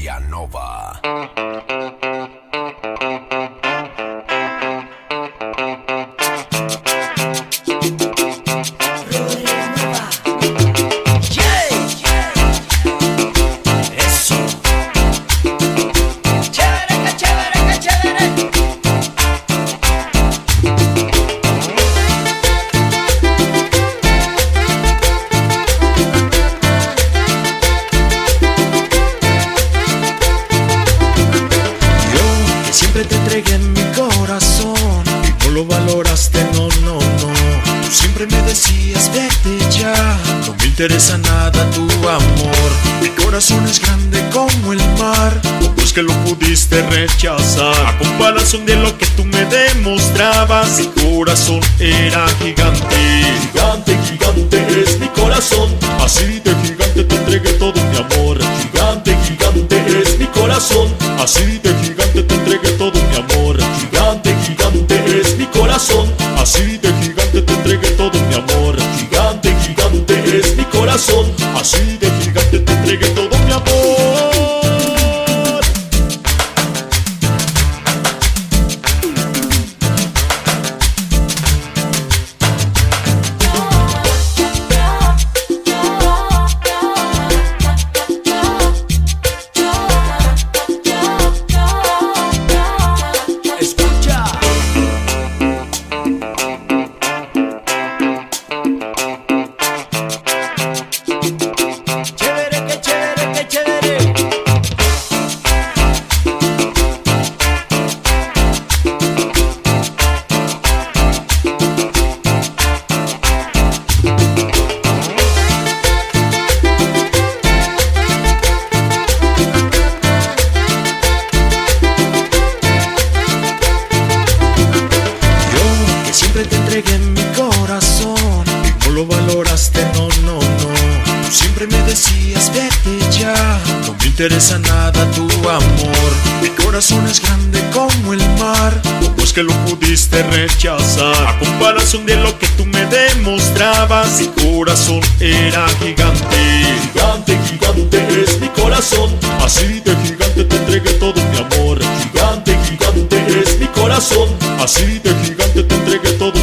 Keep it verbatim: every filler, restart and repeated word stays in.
Nova. Te entregué en mi corazón y no lo valoraste, no, no, no. Tú siempre me decías vete ya, no me interesa nada tu amor. Mi corazón es grande como el mar, ¿cómo es que lo pudiste rechazar? A comparación de lo que tú me demostrabas, mi corazón era gigante. Gigante, gigante es mi corazón, así de gigante te entregué todo mi amor. Gigante, gigante es mi corazón, así de gigante te entregué todo mi amor. Gigante, gigante es mi corazón, así de gigante te entregué todo mi amor. Gigante, gigante es mi corazón, así de gigante te entregué todo mi amor. Te entregué en mi corazón y no lo valoraste, no, no, no. Tú siempre me decías vete ya, no me interesa nada tu amor. Mi corazón es grande como el mar, ¿cómo es que lo pudiste rechazar? A comparación de lo que tú me demostrabas, mi corazón era gigante. Gigante, gigante es mi corazón, así de gigante te entregué todo mi amor. Gigante, gigante es mi corazón, así de gigante te entregué todo